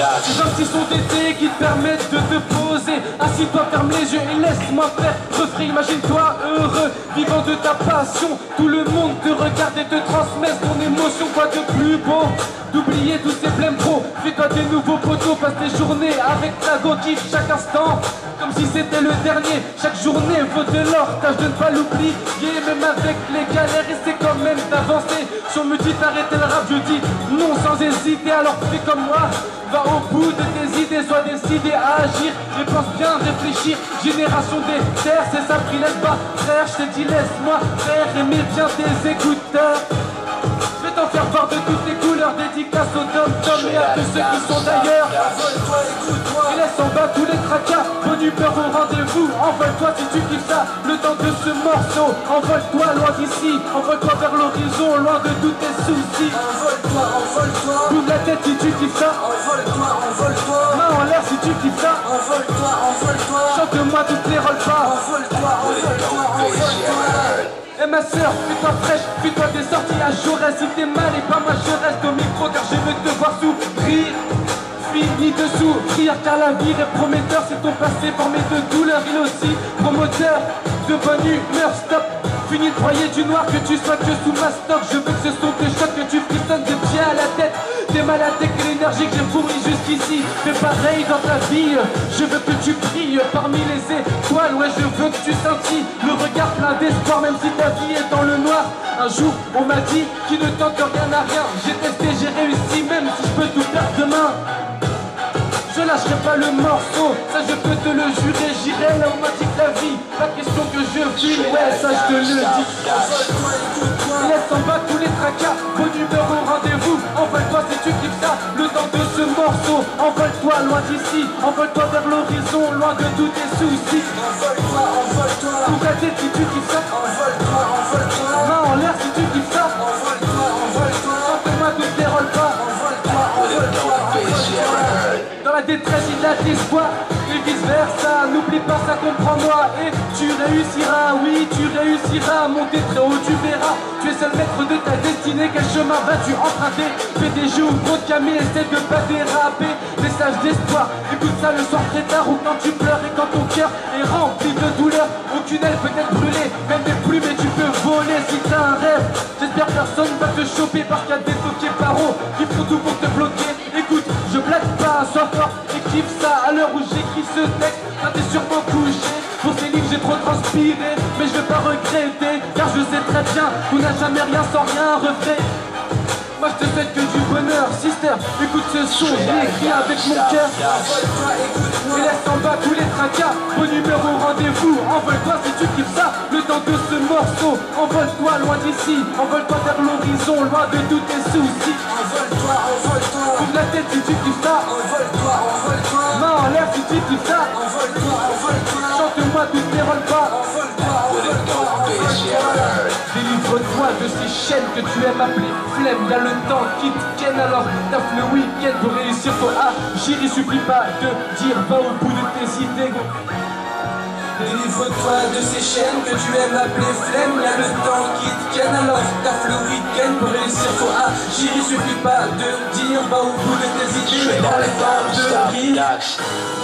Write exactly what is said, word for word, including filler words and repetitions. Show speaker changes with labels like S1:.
S1: Ces gens qui sont d'été qui te permettent de te poser. Assis-toi, ferme les yeux et laisse-moi faire refrain. Imagine-toi heureux, vivant de ta passion. Tout le monde te regarde et te transmet ton émotion. Quoi de plus beau d'oublier tous ces blèmes pro. Fais-toi des nouveaux poteaux, passe tes journées avec ta go, kiffe chaque instant comme si c'était le dernier. Chaque journée vaut de l'or, tâche de ne pas l'oublier. Même avec les galères, essaie quand même d'avancer. Si on me dit d'arrêter le rap, je dis non sans hésiter. Alors fais comme moi, va au bout de tes idées, sois décidé à agir. Et pense bien réfléchir, génération des terres, c'est ça pris laisse bas. Frère, je t'ai dit laisse-moi faire, aimer bien tes écouteurs. Je vais t'en faire voir de toutes les couleurs, dédicace aux dom-tom et à tous ceux qui sont d'ailleurs.
S2: Envole-toi, écoute-moi.
S1: Et laisse en bas tous les tracas, bonne humeur au rendez-vous. Envole-toi si tu kiffes ça, le temps de ce morceau. Envole-toi loin d'ici, envole-toi vers l'horizon, loin de tous tes soucis.
S2: Envole-toi, envole-toi.
S1: Bouge la tête si tu kiffes ça.
S2: Envole-toi, envole-toi.
S1: Main en l'air si tu kiffes ça.
S2: Envole-toi, envole-toi.
S1: Chante-moi toutes les roll-pas.
S2: Envole-toi, envole-toi, envole-toi.
S1: Et ma soeur, fais-toi fraîche, fais-toi des sorties à Jaurès. Si t'es mal et pas moi je reste au micro car je veux te voir sourire. Fini de sourire car la vie est prometteur. C'est ton passé formé de douleur, il est aussi promoteur de bonne humeur. Stop, fini de broyer du noir, que tu sois que sous ma stock. Je veux que ce son te choque, que tu frissonnes des pieds à la tête. T'es malade avec l'énergie que j'ai fournie jusqu'ici. Fais pareil dans ta vie, je veux que tu brilles parmi les étoiles. Ouais, je veux que tu scintilles, le regard plein d'espoir. Même si ta vie est dans le noir, un jour on m'a dit qu'il ne tente rien à rien. J'ai testé, j'ai réussi, même si je peux tout perdre demain. Je lâcherai pas le morceau, ça je peux te le jurer. J'irai là où m'a dit que la vie, la question que je vis, ouais ça je te le dis.
S2: Envole-toi, écoute-moi.
S1: Laisse en bas tous les tracas, bonne humeur au rendez-vous. Envole-toi si tu kiffes ça, le temps de ce morceau. Envole-toi loin d'ici, envole-toi vers l'horizon, loin de tous tes soucis.
S2: Envole-toi, envole-toi.
S1: Bouge la tête si tu kiffes ça.
S2: Envole-toi, envole-toi.
S1: Main en l'air si tu kiffes ça.
S2: Envole-toi, envole-toi.
S1: Chante-moi toutes les roll-pas.
S2: Envole-toi, envole-toi, envole-toi.
S1: Dans la détresse il y a de l'espoir et vice versa. N'oublie pas ça, comprends-moi et tu réussiras. Oui tu réussiras à monter très haut, tu verras. Tu es seul maître de ta destinée. Quel chemin vas-tu emprunter? Fais des jeux ou gros de camé, essaie de pas déraper. Message d'espoir, écoute ça le soir très tard. Ou quand tu pleures et quand ton cœur est rempli de douleur. Aucune aile peut être brûlée, même des plumes et tu peux voler si t'as un rêve. J'espère personne va te choper parce qu'il y a des toqués paro qui font tout pour te bloquer. Écoute, je blague pas, sois fort et kiffe ça. À l'heure où j'écris ce texte, quand t'es sûrement couché. Pour ces livres j'ai trop transpiré, mais je vais pas regretter. Car je sais très bien qu'on n'a jamais rien sans rien refait. Moi je te souhaite que du bonheur, sister. Écoute ce son, je l'ai écrit avec mon cœur.
S2: Envole-toi, écoute-moi.
S1: Et laisse en bas tous les tracas, bonne humeur au rendez-vous. Envole-toi si tu kiffes ça, le temps de ce morceau. Envole-toi loin d'ici, envole-toi vers l'horizon, loin de tous tes soucis.
S2: Envole-toi, envole-toi.
S1: Ouvre la tête si tu kiffes ça.
S2: Envole-toi, envole-toi.
S1: Main en l'air si tu kiffes ça.
S2: Envole-toi, envole-toi.
S1: Chante-moi toutes les roll-pas.
S2: Envole-toi, envole-toi, envole-toi.
S1: Délivre-toi de ces chaînes que tu aimes appeler flemme. Y'a le temps qui te ken, alors taffe le week-end pour réussir ton agir. Il suffit pas de dire va au bout de tes idées.
S2: Délivre-toi de ces chaînes que tu aimes appeler flemme. Y'a le temps qui te ken, alors taffe le week-end pour réussir ton agir. Il suffit pas de dire va au bout de tes idées, mais dans les temps de rire.